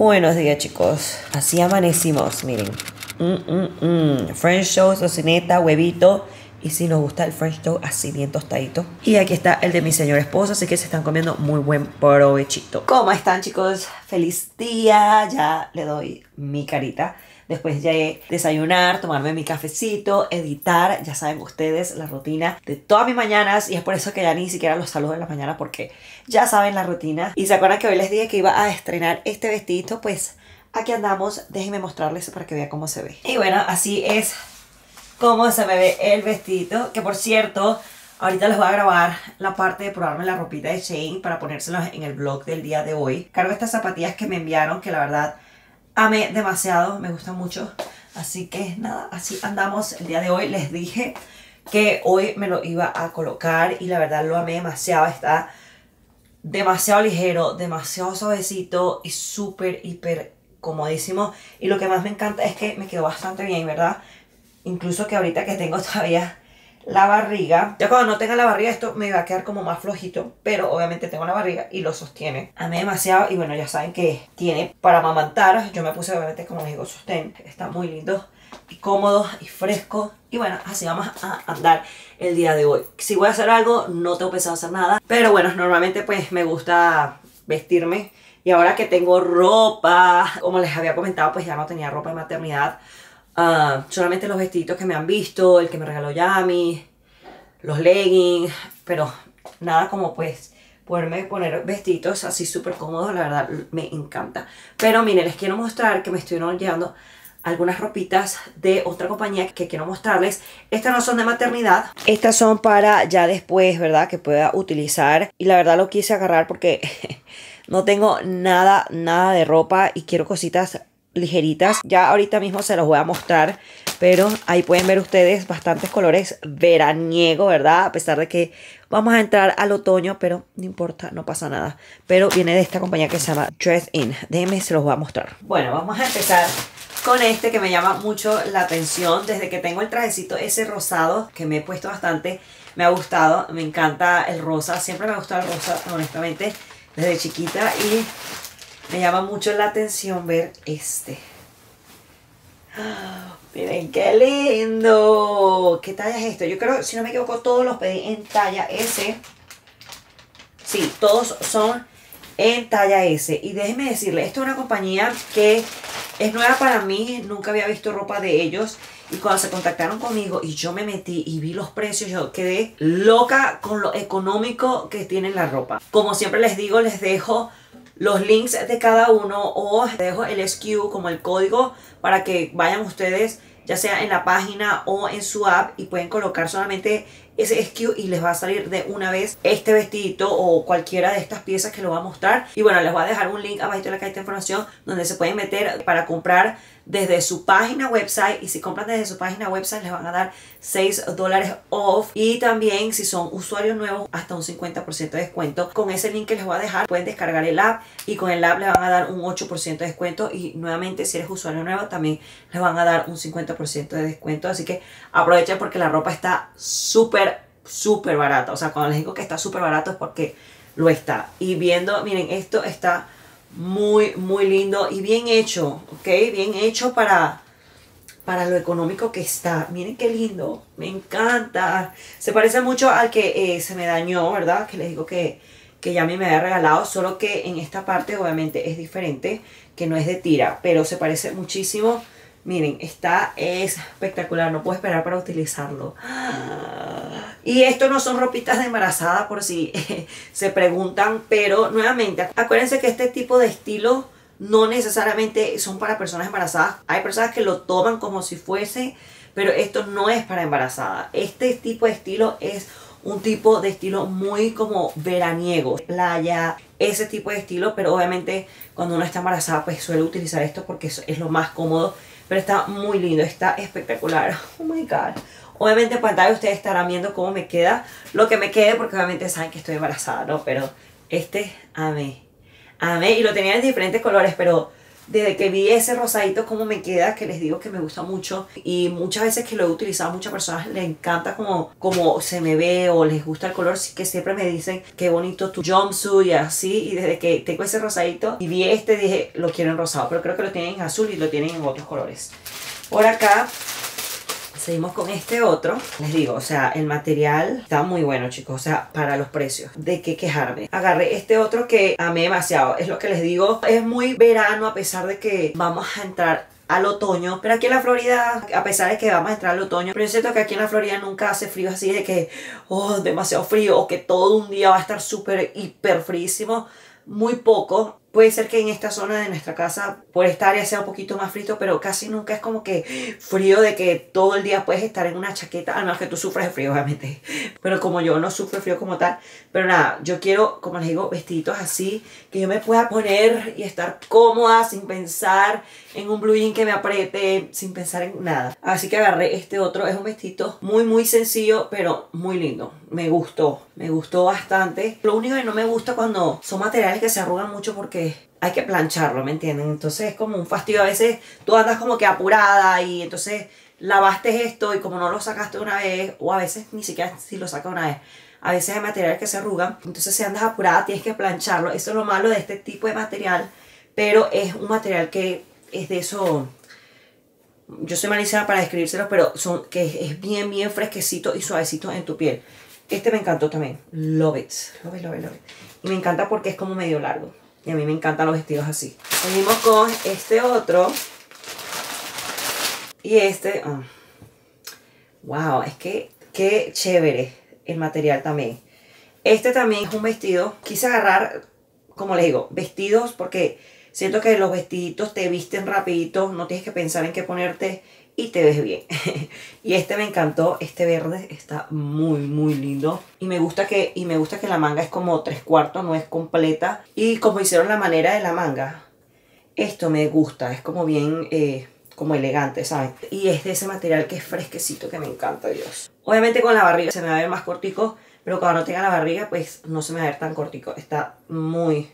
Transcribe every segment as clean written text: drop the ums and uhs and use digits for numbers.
Buenos días, chicos. Así amanecimos, miren. French toast, tocineta, huevito. Y si nos gusta el French toast así bien tostadito. Y aquí está el de mi señor esposo, así que se están comiendo muy buen provechito. ¿Cómo están, chicos? Feliz día. Ya le doy mi carita. Después de desayunar, tomarme mi cafecito, editar, ya saben ustedes la rutina de todas mis mañanas. Y es por eso que ya ni siquiera los saludo en la mañana, porque ya saben la rutina. Y se acuerdan que hoy les dije que iba a estrenar este vestidito, pues aquí andamos. Déjenme mostrarles para que vean cómo se ve. Y bueno, así es como se me ve el vestidito. Que por cierto, ahorita les voy a grabar la parte de probarme la ropita de Shein para ponérselos en el vlog del día de hoy. Cargo estas zapatillas que me enviaron, que la verdad amé demasiado, me gustan mucho. Así que nada, así andamos el día de hoy. Les dije que hoy me lo iba a colocar y la verdad lo amé demasiado. Está demasiado ligero, demasiado suavecito y súper, hiper comodísimo. Y lo que más me encanta es que me quedó bastante bien, ¿verdad? Incluso que ahorita que tengo todavía la barriga, ya cuando no tenga la barriga esto me va a quedar como más flojito, pero obviamente tengo la barriga y lo sostiene. Amé demasiado y bueno, ya saben que tiene para amamantar. Yo me puse obviamente, como les digo, sostén. Está muy lindo y cómodo y fresco. Y bueno, así vamos a andar el día de hoy. Si voy a hacer algo, no tengo pensado hacer nada, pero bueno, normalmente pues me gusta vestirme. Y ahora que tengo ropa, como les había comentado, pues ya no tenía ropa de maternidad. Solamente los vestiditos que me han visto, el que me regaló Yami, los leggings, pero nada como pues poderme poner vestiditos así súper cómodos. La verdad me encanta. Pero miren, les quiero mostrar que me estoy llevando algunas ropitas de otra compañía que quiero mostrarles. Estas no son de maternidad, estas son para ya después, ¿verdad? Que pueda utilizar. Y la verdad lo quise agarrar porque no tengo nada de ropa y quiero cositas ligeritas. Ya ahorita mismo se los voy a mostrar, pero ahí pueden ver ustedes bastantes colores veraniego, ¿verdad? A pesar de que vamos a entrar al otoño, pero no importa, no pasa nada. Pero viene de esta compañía que se llama Dress In. Déjenme, se los voy a mostrar. Bueno, vamos a empezar con este que me llama mucho la atención. Desde que tengo el trajecito ese rosado, que me he puesto bastante, me ha gustado, me encanta el rosa. Siempre me ha gustado el rosa, honestamente, desde chiquita, y me llama mucho la atención ver este. ¡Oh, miren qué lindo! ¿Qué talla es esto? Yo creo, si no me equivoco, todos los pedí en talla S. Sí, todos son en talla S. Y déjenme decirles, esto es una compañía que es nueva para mí. Nunca había visto ropa de ellos. Y cuando se contactaron conmigo y yo me metí y vi los precios, yo quedé loca con lo económico que tienen la ropa. Como siempre les digo, les dejo los links de cada uno o dejo el SKU como el código para que vayan ustedes ya sea en la página o en su app y pueden colocar solamente ese SKU y les va a salir de una vez este vestidito o cualquiera de estas piezas que lo va a mostrar. Y bueno, les voy a dejar un link abajo de la cajita de información donde se pueden meter para comprar desde su página website. Y si compran desde su página website les van a dar $6 off. Y también si son usuarios nuevos, hasta un 50% de descuento. Con ese link que les voy a dejar pueden descargar el app y con el app les van a dar un 8% de descuento. Y nuevamente, si eres usuario nuevo, también les van a dar un 50% de descuento. Así que aprovechen porque la ropa está súper barata. O sea, cuando les digo que está súper barato es porque lo está. Y viendo, miren, esto está muy lindo y bien hecho, ¿ok? Bien hecho para lo económico que está. Miren qué lindo, me encanta. Se parece mucho al que se me dañó, ¿verdad? Que les digo que ya a mí me había regalado, solo que en esta parte obviamente es diferente, que no es de tira, pero se parece muchísimo. Miren, está espectacular, no puedo esperar para utilizarlo. Y esto no son ropitas de embarazada, por si se preguntan, pero nuevamente, acuérdense que este tipo de estilo no necesariamente son para personas embarazadas. Hay personas que lo toman como si fuese, pero esto no es para embarazada. Este tipo de estilo es un tipo de estilo muy como veraniego, playa, ese tipo de estilo, pero obviamente cuando uno está embarazada pues suele utilizar esto porque es lo más cómodo. Pero está muy lindo, está espectacular. Oh my god. Obviamente en pantalla ustedes estarán viendo cómo me queda, lo que me quede, porque obviamente saben que estoy embarazada, ¿no? Pero este amé. Y lo tenía en diferentes colores, pero desde que vi ese rosadito como me queda, que les digo que me gusta mucho, y muchas veces que lo he utilizado a muchas personas les encanta como se me ve o les gusta el color, que siempre me dicen qué bonito tu jumpsuit y así, y desde que tengo ese rosadito y vi este dije lo quiero en rosado, pero creo que lo tienen en azul y lo tienen en otros colores. Por acá seguimos con este otro. Les digo, o sea, el material está muy bueno, chicos. O sea, para los precios. ¿De qué quejarme? Agarré este otro que amé demasiado. Es lo que les digo. Es muy verano a pesar de que vamos a entrar al otoño. Pero aquí en la Florida, a pesar de que vamos a entrar al otoño, pero yo siento que aquí en la Florida nunca hace frío así de que, oh, demasiado frío. O que todo un día va a estar súper, hiper fríísimo. Muy poco. Puede ser que en esta zona de nuestra casa, por esta área, sea un poquito más frío, pero casi nunca es como que frío de que todo el día puedes estar en una chaqueta, a menos que tú sufras de frío, obviamente. Pero como yo no sufro de frío como tal. Pero nada, yo quiero, como les digo, vestiditos así, que yo me pueda poner y estar cómoda sin pensar en un blue jean que me apriete, sin pensar en nada. Así que agarré este otro. Es un vestidito muy sencillo, pero muy lindo. Me gustó bastante. Lo único que no me gusta cuando son materiales que se arrugan mucho porque hay que plancharlo, ¿me entienden? Entonces es como un fastidio. A veces tú andas como que apurada y entonces lavaste esto y como no lo sacaste una vez, o a veces ni siquiera si lo sacas una vez, a veces hay materiales que se arrugan, entonces si andas apurada tienes que plancharlo. Eso es lo malo de este tipo de material, pero es un material que es de eso. Yo soy malísima para describírselos, pero que es bien fresquecito y suavecito en tu piel. Este me encantó también. Love it. Y me encanta porque es como medio largo. Y a mí me encantan los vestidos así. Seguimos con este otro. Y este... wow, es que qué chévere el material también. Este también es un vestido. Quise agarrar, como les digo, vestidos porque siento que los vestiditos te visten rapidito. No tienes que pensar en qué ponerte y te ves bien. Y este me encantó. Este verde está muy lindo. Y me gusta que la manga es como 3/4, no es completa. Y como hicieron la manera de la manga, esto me gusta. Es como bien... como elegante, ¿saben? Y es de ese material que es fresquecito, que me encanta, Dios. Obviamente con la barriga se me va a ver más cortico, pero cuando no tenga la barriga, pues no se me va a ver tan cortico. Está muy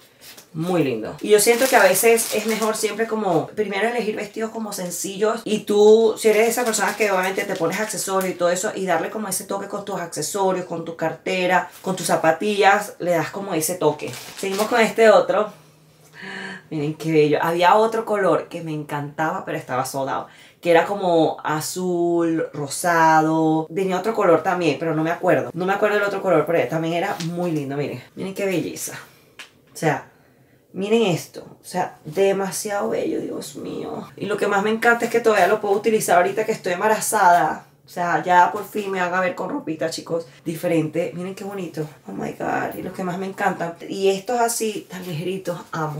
lindo. Y yo siento que a veces es mejor siempre como primero elegir vestidos como sencillos, y tú, si eres esa persona que obviamente te pones accesorios y todo eso, y darle como ese toque con tus accesorios, con tu cartera, con tus zapatillas, le das como ese toque. Seguimos con este otro. Miren qué bello. Había otro color que me encantaba, pero estaba soldado, que era como azul, rosado. Tenía otro color también, pero no me acuerdo. No me acuerdo del otro color, pero también era muy lindo. Miren, miren qué belleza. O sea, miren esto. O sea, demasiado bello, Dios mío. Y lo que más me encanta es que todavía lo puedo utilizar ahorita que estoy embarazada. O sea, ya por fin me van a ver con ropita, chicos, diferente. Miren qué bonito. Oh my God. Y lo que más me encanta. Y estos así, tan ligeritos, amo.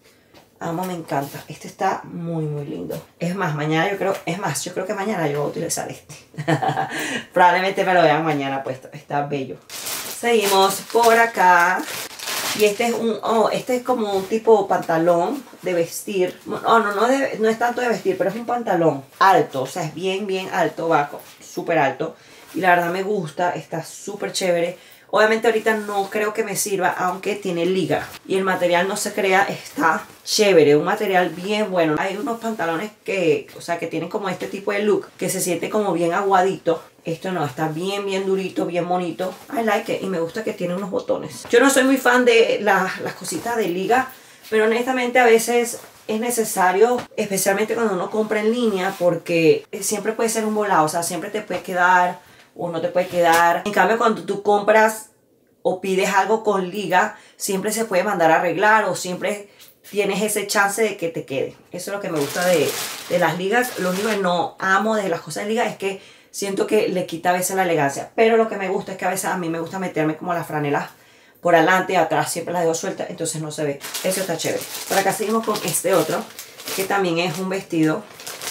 Me encanta. Este está muy lindo. Es más, yo creo que mañana yo voy a utilizar este. Probablemente me lo vean mañana puesto. Está bello. Seguimos por acá. Y este es este es como un tipo pantalón de vestir. No es tanto de vestir, pero es un pantalón alto. O sea, es bien alto, bajo, súper alto. Y la verdad me gusta, está súper chévere. Obviamente ahorita no creo que me sirva, aunque tiene liga. Y el material, no se crea, está chévere. Un material bien bueno. Hay unos pantalones que tienen como este tipo de look, que se siente como bien aguadito. Esto no, está bien durito, bien bonito. I like it. Y me gusta que tiene unos botones. Yo no soy muy fan de las cositas de liga, pero honestamente a veces es necesario, especialmente cuando uno compra en línea, porque siempre puede ser un volado. O sea, siempre te puede quedar o no te puede quedar. En cambio, cuando tú compras o pides algo con liga, siempre se puede mandar a arreglar, o siempre tienes ese chance de que te quede. Eso es lo que me gusta de las ligas. Lo único que no amo de las cosas de liga es que siento que le quita a veces la elegancia. Pero lo que me gusta es que a veces a mí me gusta meterme como las franelas por adelante y atrás. Siempre las dejo sueltas, entonces no se ve. Eso está chévere. Por acá seguimos con este otro, que también es un vestido.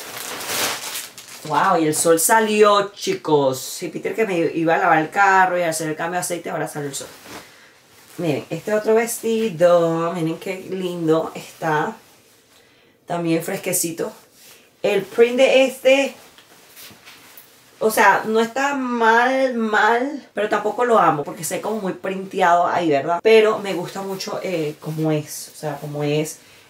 Wow, y el sol salió, chicos. Si Peter que me iba a lavar el carro y a hacer el cambio de aceite, ahora salió el sol. Miren, este otro vestido, miren qué lindo está. También fresquecito. El print de este, o sea, no está mal, pero tampoco lo amo, porque sé como muy printeado ahí, ¿verdad? Pero me gusta mucho como es, o sea, como es.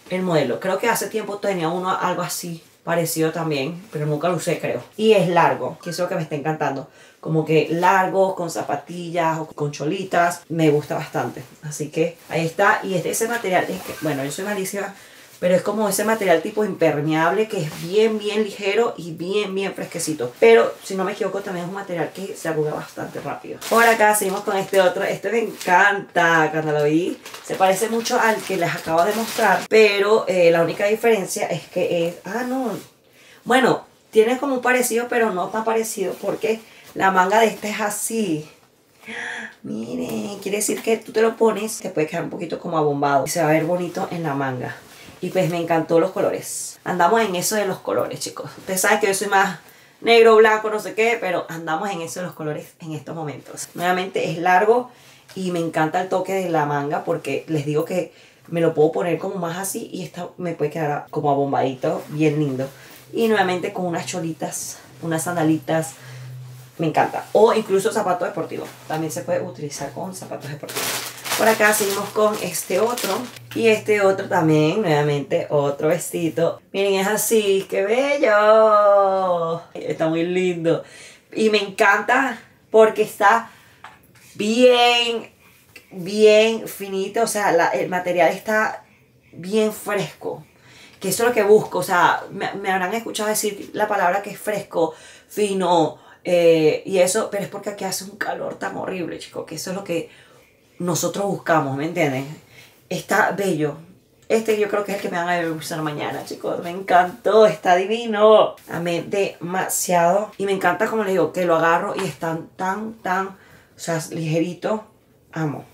el modelo. Creo que hace tiempo tenía uno algo así parecido también, pero nunca lo usé, creo. Y es largo, que es lo que me está encantando. Como que largo, con zapatillas o con cholitas. Me gusta bastante. Así que ahí está. Y es de ese material. Es que, bueno, yo soy malísima, pero es como ese material tipo impermeable que es bien ligero y bien fresquecito. Pero si no me equivoco también es un material que se arruga bastante rápido. Por acá seguimos con este otro. Este me encanta cuando lo vi. Se parece mucho al que les acabo de mostrar, pero la única diferencia es que es... Ah, no. Bueno, tiene como un parecido, pero no tan parecido porque la manga de este es así. Miren, quiere decir que tú te lo pones, te puede quedar un poquito como abombado. Y se va a ver bonito en la manga. Y pues me encantó los colores. Andamos en eso de los colores, chicos. Ustedes saben que yo soy más negro, blanco, no sé qué, pero andamos en eso de los colores en estos momentos. Nuevamente es largo y me encanta el toque de la manga porque les digo que me lo puedo poner como más así y esta me puede quedar como abombadito, bien lindo. Y nuevamente con unas cholitas, unas sandalitas. Me encanta. O incluso zapatos deportivos. También se puede utilizar con zapatos deportivos. Por acá seguimos con este otro. Y este otro también, nuevamente, otro vestido. Miren, es así. ¡Qué bello! Está muy lindo. Y me encanta porque está bien finito. O sea, el material está bien fresco. Que eso es lo que busco. O sea, me habrán escuchado decir la palabra que es fresco, fino, y eso, pero es porque aquí hace un calor tan horrible, chicos, que eso es lo que nosotros buscamos, ¿me entienden? Está bello. Este yo creo que es el que me van a usar mañana, chicos. Me encantó, está divino. Amé demasiado. Y me encanta, como les digo, que lo agarro y están tan, o sea, ligerito. Amo.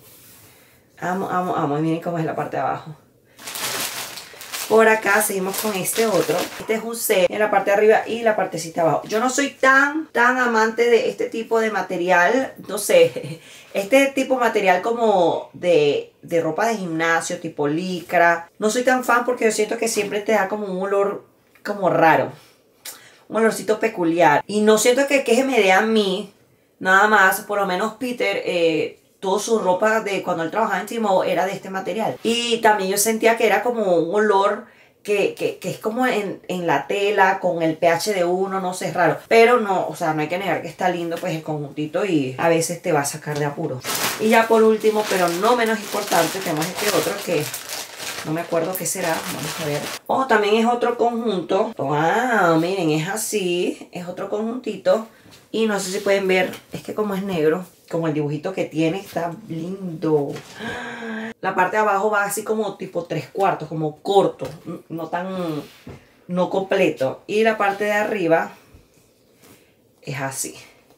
Y miren cómo es la parte de abajo. Por acá seguimos con este otro. Este es un C en la parte de arriba y la partecita de abajo. Yo no soy tan amante de este tipo de material. No sé, este tipo de material como de ropa de gimnasio, tipo licra. No soy tan fan porque yo siento que siempre te da como un olor como raro. Un olorcito peculiar. Y no siento que me dé a mí nada más. Por lo menos Peter... toda su ropa de cuando él trabajaba en Timo era de este material. Y también yo sentía que era como un olor que es como en la tela, con el pH de uno, no sé, es raro. Pero no, o sea, no hay que negar que está lindo pues el conjuntito y a veces te va a sacar de apuro. Y ya por último, pero no menos importante, tenemos este otro que no me acuerdo qué será, vamos a ver. Oh, también es otro conjunto. Wow, miren, es así, es otro conjuntito. Y no sé si pueden ver, es que como es negro, como el dibujito que tiene, está lindo. La parte de abajo va así como tipo 3/4, como corto, no completo. Y la parte de arriba es así.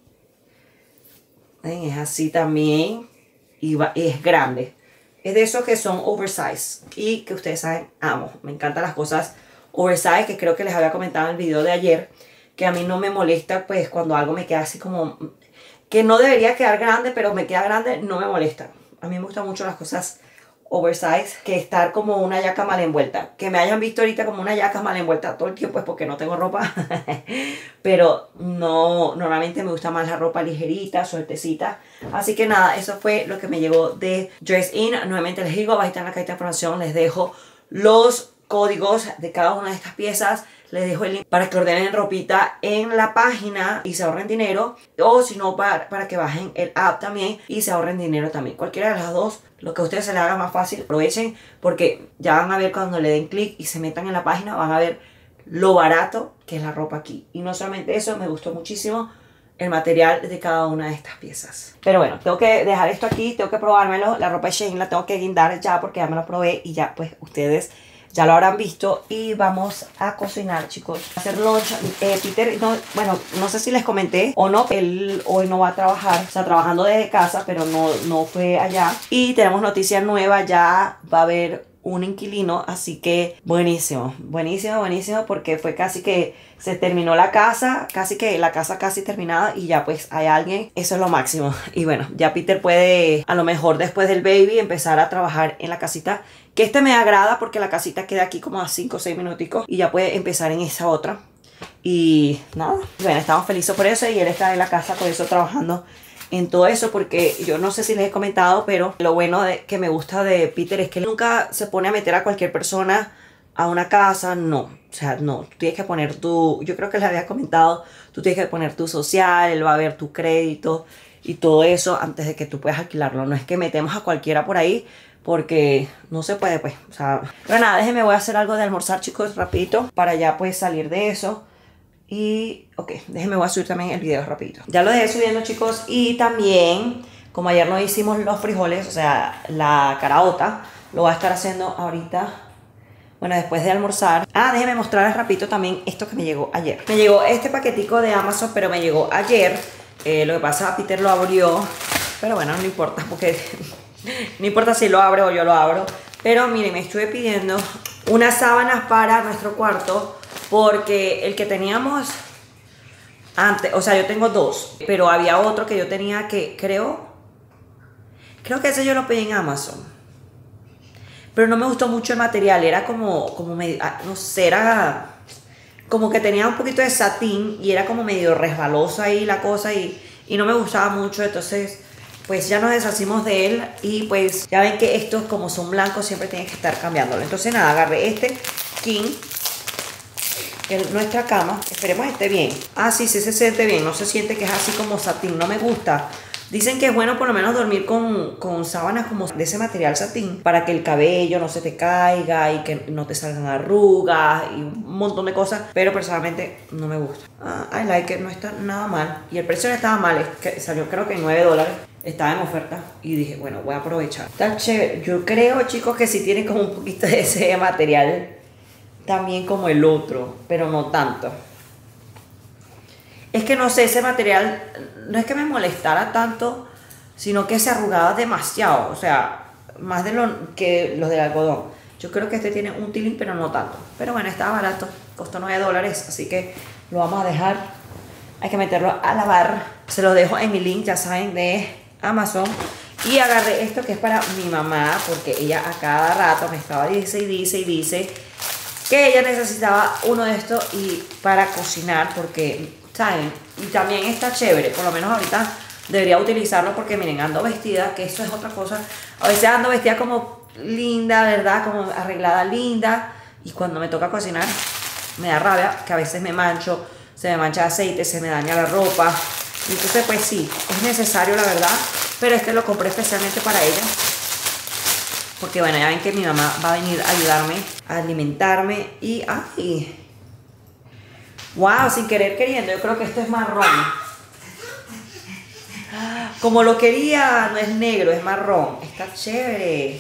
¿Ven? Es así también y es grande. Es de esos que son oversize y que ustedes saben, amo. Me encantan las cosas oversize, que creo que les había comentado en el video de ayer, que a mí no me molesta pues cuando algo me queda así como... que no debería quedar grande, pero me queda grande, no me molesta. A mí me gustan mucho las cosas oversize que estar como una yaca mal envuelta. Que me hayan visto ahorita como una yaca mal envuelta todo el tiempo es porque no tengo ropa. Pero no, normalmente me gusta más la ropa ligerita, sueltecita. Así que nada, eso fue lo que me llegó de Dress In. Nuevamente les digo, abajito en la cajita de información les dejo los códigos de cada una de estas piezas. Les dejo el link para que ordenen ropita en la página y se ahorren dinero. O si no, para que bajen el app también y se ahorren dinero también. Cualquiera de las dos, lo que a ustedes se les haga más fácil, aprovechen. Porque ya van a ver cuando le den clic y se metan en la página, van a ver lo barato que es la ropa aquí. Y no solamente eso, me gustó muchísimo el material de cada una de estas piezas. Pero bueno, tengo que dejar esto aquí, tengo que probármelo. La ropa de Shein la tengo que guindar ya porque ya me lo probé y ya pues ustedes... ya lo habrán visto y vamos a cocinar, chicos. A hacer lunch. Peter, no, bueno, no sé si les comenté o no. Él hoy no va a trabajar. Está trabajando desde casa, pero no fue allá. Y tenemos noticia nueva. Ya va a haber un inquilino. Así que buenísimo. Buenísimo porque fue casi que se terminó la casa. Casi que la casa casi terminada. Y ya pues hay alguien. Eso es lo máximo. Y bueno, ya Peter puede a lo mejor después del baby empezar a trabajar en la casita. Que este me agrada porque la casita queda aquí como a 5 o 6 minuticos. Y ya puede empezar en esa otra. Y nada, bueno, estamos felices por eso. Y él está en la casa por eso trabajando en todo eso. Porque yo no sé si les he comentado, pero lo bueno que me gusta de Peter es que él nunca se pone a meter a cualquier persona a una casa, no. O sea, no. Tú tienes que poner yo creo que les había comentado, tú tienes que poner tu social, él va a ver tu crédito y todo eso antes de que tú puedas alquilarlo. No es que metemos a cualquiera por ahí porque no se puede, pues. O sea, pero nada, déjenme, voy a hacer algo de almorzar, chicos, rapidito, para ya pues salir de eso. Y, ok, déjenme, voy a subir también el video rapidito. Ya lo dejé subiendo, chicos, y también, como ayer no hicimos los frijoles, o sea, la caraota, lo voy a estar haciendo ahorita, bueno, después de almorzar. Ah, déjenme mostrarles rapidito también esto que me llegó ayer. Me llegó este paquetico de Amazon, pero me llegó ayer. Lo que pasa, Peter lo abrió, pero bueno, no importa, porque no importa si lo abre o yo lo abro. Pero miren, me estuve pidiendo unas sábanas para nuestro cuarto, porque el que teníamos antes, o sea, yo tengo dos, pero había otro que yo tenía que creo que ese yo lo pedí en Amazon, pero no me gustó mucho el material, era como medio, no sé, era como que tenía un poquito de satín y era como medio resbaloso ahí la cosa y no me gustaba mucho. Entonces pues ya nos deshacimos de él y pues ya ven que estos como son blancos siempre tienen que estar cambiándolo. Entonces nada, agarré este king, nuestra cama, esperemos esté bien. Ah, sí, sí se siente bien, no se siente que es así como satín, no me gusta. Dicen que es bueno por lo menos dormir con sábanas como de ese material satín para que el cabello no se te caiga y que no te salgan arrugas y un montón de cosas, pero personalmente no me gusta. I like it, no está nada mal. Y el precio no estaba mal, es que salió creo que en $9. Estaba en oferta y dije, bueno, voy a aprovechar. Está chévere. Yo creo, chicos, que sí tiene como un poquito de ese material también como el otro, pero no tanto. Es que no sé, ese material no es que me molestara tanto, sino que se arrugaba demasiado, o sea, más de lo que los del algodón. Yo creo que este tiene un tilín, pero no tanto. Pero bueno, estaba barato, costó $9, así que lo vamos a dejar. Hay que meterlo a lavar. Se lo dejo en mi link, ya saben, de Amazon. Y agarré esto que es para mi mamá, porque ella a cada rato me estaba dice que ella necesitaba uno de estos y para cocinar, porque, ¿saben? Y también está chévere, por lo menos ahorita debería utilizarlo porque miren, ando vestida, que eso es otra cosa. A veces ando vestida como linda, ¿verdad? Como arreglada linda, y cuando me toca cocinar me da rabia, que a veces me mancho, se me mancha aceite, se me daña la ropa. Y entonces pues sí, es necesario la verdad, pero este lo compré especialmente para ella. Porque bueno, ya ven que mi mamá va a venir a ayudarme a alimentarme y ¡ay! ¡Wow! Sin querer queriendo, yo creo que esto es marrón. Como lo quería, no es negro, es marrón. Está chévere.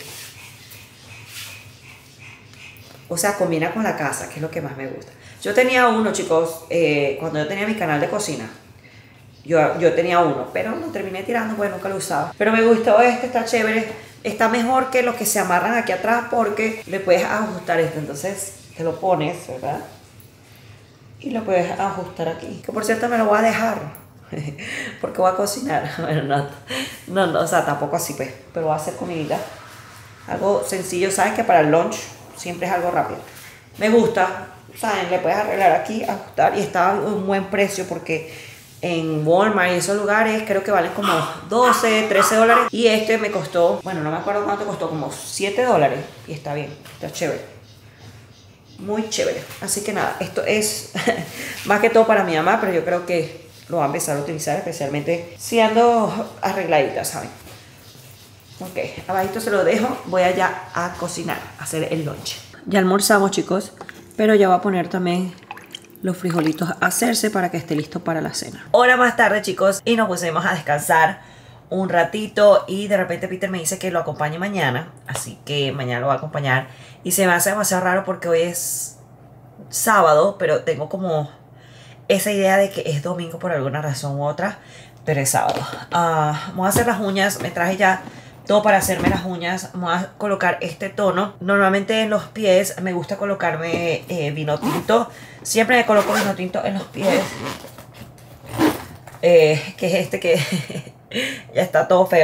O sea, combina con la casa, que es lo que más me gusta. Yo tenía uno, chicos, cuando yo tenía mi canal de cocina. Yo tenía uno, pero lo terminé tirando, pues nunca lo usaba. Pero me gustó este, está chévere. Está mejor que los que se amarran aquí atrás porque le puedes ajustar esto. Entonces te lo pones, ¿verdad? Y lo puedes ajustar aquí. Que por cierto me lo voy a dejar porque voy a cocinar. Bueno, no, o sea, tampoco así pues, pero voy a hacer comida. Algo sencillo, ¿saben? Que para el lunch siempre es algo rápido. Me gusta, ¿saben? Le puedes arreglar aquí, ajustar y está a un buen precio porque en Walmart y esos lugares creo que valen como $12, $13 y este me costó, bueno, no me acuerdo cuánto costó, como $7 y está bien, está chévere, muy chévere. Así que nada, esto es más que todo para mi mamá, pero yo creo que lo va a empezar a utilizar especialmente si ando arregladita, ¿saben? Ok, abajito se lo dejo, voy allá a cocinar, a hacer el lunch. Ya almorzamos, chicos, pero ya voy a poner también los frijolitos a hacerse para que esté listo para la cena. Hora más tarde, chicos, y nos pusimos a descansar un ratito y de repente Peter me dice que lo acompañe mañana, así que mañana lo va a acompañar y se me hace demasiado raro porque hoy es sábado, pero tengo como esa idea de que es domingo por alguna razón u otra, pero es sábado. Voy a hacer las uñas, me traje ya todo para hacerme las uñas. Voy a colocar este tono. Normalmente en los pies me gusta colocarme vino tinto. Siempre me coloco vino tinto en los pies. Que es este que ya está todo feo.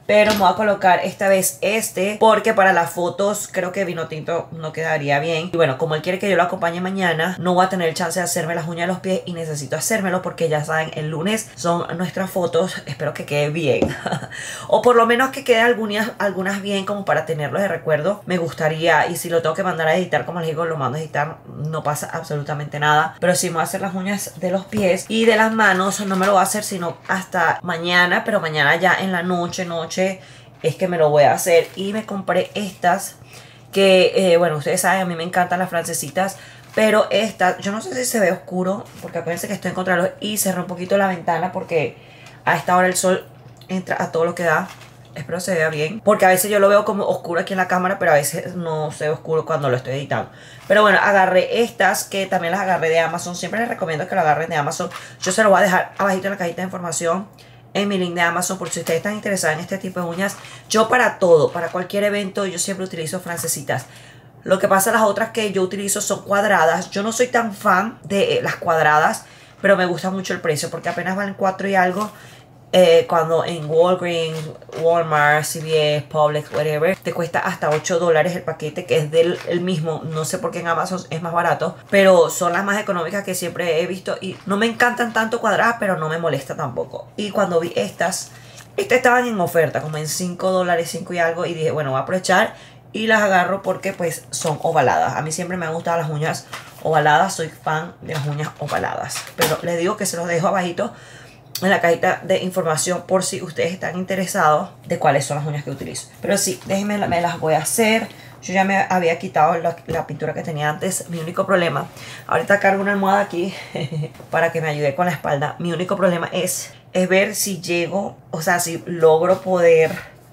pero me voy a colocar esta vez este, porque para las fotos creo que vino tinto no quedaría bien. Y bueno, como él quiere que yo lo acompañe mañana, no voy a tener chance de hacerme las uñas de los pies y necesito hacérmelo porque ya saben, el lunes son nuestras fotos. Espero que quede bien o por lo menos que quede algunas bien, como para tenerlos de recuerdo. Me gustaría, y si lo tengo que mandar a editar, como les digo, lo mando a editar, no pasa absolutamente nada. Pero si me voy a hacer las uñas de los pies y de las manos, no me lo voy a hacer sino hasta mañana, pero mañana ya en la noche es que me lo voy a hacer. Y me compré estas que, bueno, ustedes saben, a mí me encantan las francesitas, pero esta, yo no sé si se ve oscuro, porque acuérdense que estoy en contra de la luz, y cerré un poquito la ventana porque a esta hora el sol entra a todo lo que da. Espero se vea bien, porque a veces yo lo veo como oscuro aquí en la cámara, pero a veces no se ve oscuro cuando lo estoy editando. Pero bueno, agarré estas, que también las agarré de Amazon. Siempre les recomiendo que lo agarren de Amazon. Yo se lo voy a dejar abajito en la cajita de información, en mi link de Amazon, por si ustedes están interesados en este tipo de uñas. Yo para todo, para cualquier evento, yo siempre utilizo francesitas. Lo que pasa, las otras que yo utilizo son cuadradas. Yo no soy tan fan de las cuadradas, pero me gusta mucho el precio, porque apenas valen 4 y algo. Cuando en Walgreens, Walmart, CVS, Publix, whatever, te cuesta hasta $8 el paquete, que es del el mismo. No sé por qué en Amazon es más barato, pero son las más económicas que siempre he visto. Y no me encantan tanto cuadradas, pero no me molesta tampoco. Y cuando vi estas estaban en oferta, como en $5, 5 y algo. Y dije, bueno, voy a aprovechar y las agarro porque pues son ovaladas. A mí siempre me han gustado las uñas ovaladas, soy fan de las uñas ovaladas. Pero les digo que se los dejo abajito en la cajita de información por si ustedes están interesados de cuáles son las uñas que utilizo. Pero sí, déjenme, me las voy a hacer. Yo ya me había quitado la pintura que tenía antes. Mi único problema, ahorita cargo una almohada aquí para que me ayude con la espalda. Mi único problema es ver si llego, o sea, si logro poder,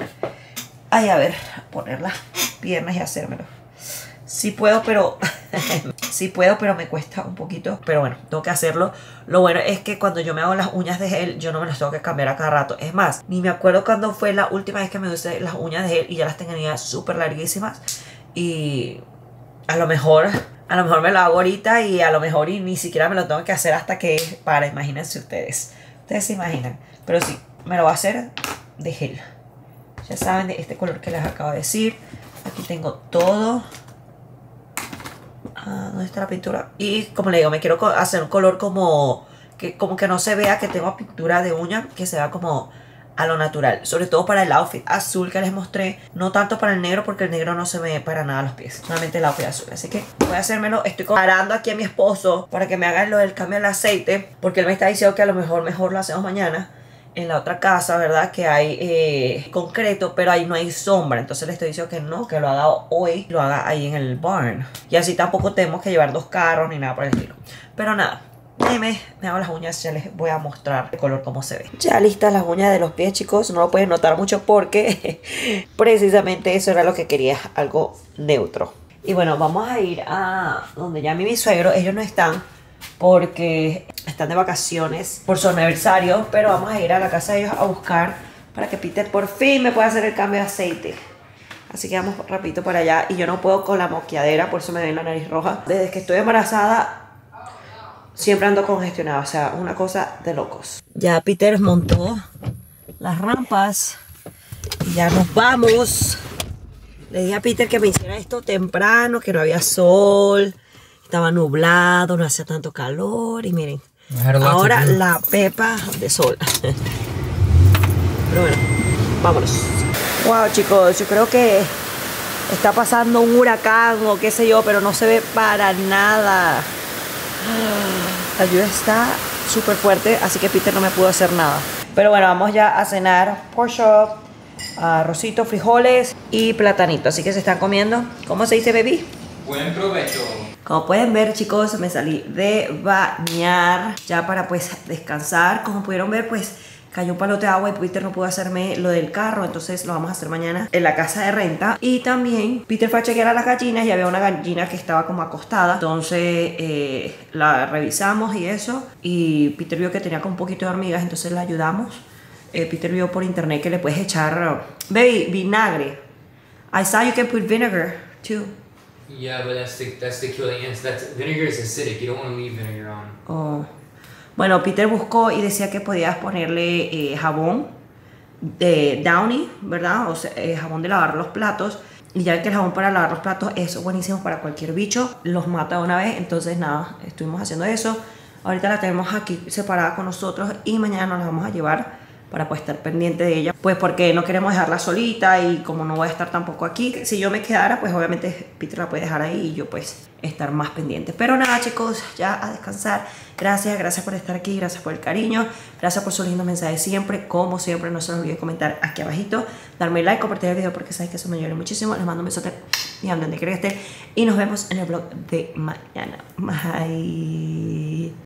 ay, a ver, poner las piernas y hacérmelo. Sí puedo, pero sí puedo, pero me cuesta un poquito. Pero bueno, tengo que hacerlo. Lo bueno es que cuando yo me hago las uñas de gel, yo no me las tengo que cambiar a cada rato. Es más, ni me acuerdo cuándo fue la última vez que me usé las uñas de gel y ya las tenía súper larguísimas. Y a lo mejor me lo hago ahorita, y a lo mejor y ni siquiera me lo tengo que hacer hasta que para. Imagínense ustedes. Ustedes se imaginan. Pero sí, me lo voy a hacer de gel. Ya saben, de este color que les acabo de decir. Aquí tengo todo. ¿Dónde está la pintura? Y como le digo, me quiero hacer un color como que no se vea que tengo pintura de uña, que se vea como a lo natural. Sobre todo para el outfit azul que les mostré. No tanto para el negro, porque el negro no se me ve para nada los pies. Solamente el outfit azul. Así que voy a hacérmelo. Estoy comparando aquí a mi esposo para que me haga lo del cambio del aceite, porque él me está diciendo que a lo mejor lo hacemos mañana. En la otra casa, ¿verdad? Que hay concreto, pero ahí no hay sombra. Entonces le estoy diciendo que no, que lo haga hoy, lo haga ahí en el barn. Y así tampoco tenemos que llevar 2 carros ni nada por el estilo. Pero nada, me hago las uñas, ya les voy a mostrar el color cómo se ve. Ya listas las uñas de los pies, chicos. No lo pueden notar mucho porque precisamente eso era lo que quería, algo neutro. Y bueno, vamos a ir a donde ya mi suegro, ellos no están porque están de vacaciones por su aniversario, pero vamos a ir a la casa de ellos a buscar para que Peter por fin me pueda hacer el cambio de aceite. Así que vamos rapidito para allá. Y yo no puedo con la moqueadera, por eso me ven la nariz roja. Desde que estoy embarazada siempre ando congestionada, o sea, una cosa de locos. Ya Peter montó las rampas y ya nos vamos. Le dije a Peter que me hiciera esto temprano, que no había sol, estaba nublado, no hacía tanto calor. Y miren, ahora la pepa de sol. Pero bueno, vámonos. Wow, chicos, yo creo que está pasando un huracán o qué sé yo, pero no se ve para nada. La lluvia está súper fuerte, así que Peter no me pudo hacer nada. Pero bueno, vamos ya a cenar pork chop, arrocito, frijoles y platanito. Así que se están comiendo. ¿Cómo se dice, baby? Buen provecho. Como pueden ver, chicos, me salí de bañar ya para pues descansar. Como pudieron ver, pues cayó un palote de agua y Peter no pudo hacerme lo del carro, entonces lo vamos a hacer mañana en la casa de renta. Y también Peter fue a chequear a las gallinas y había una gallina que estaba como acostada, entonces la revisamos y eso, y Peter vio que tenía como un poquito de hormigas, entonces la ayudamos. Peter vio por internet que le puedes echar, baby, vinagre. I saw you can put vinegar too. Yeah, but that's the killing ants. Vinegar is acidic. You don't want to leave vinegar on. Oh. Bueno, Peter buscó y decía que podías ponerle jabón de Downy, ¿verdad? O sea, jabón de lavar los platos. Y ya que el jabón para lavar los platos es buenísimo para cualquier bicho, los mata de una vez. Entonces nada, estuvimos haciendo eso. Ahorita la tenemos aquí separada con nosotros y mañana nos la vamos a llevar para pues estar pendiente de ella, pues porque no queremos dejarla solita y como no voy a estar tampoco aquí, si yo me quedara pues obviamente Peter la puede dejar ahí y yo pues estar más pendiente. Pero nada chicos, ya a descansar. Gracias por estar aquí, gracias por el cariño, gracias por sus lindos mensajes siempre. Como siempre, no se les olvide comentar aquí abajito, darme like, compartir el video porque sabes que eso me ayuda muchísimo. Les mando un besote y donde quiera que estén y nos vemos en el vlog de mañana. Bye.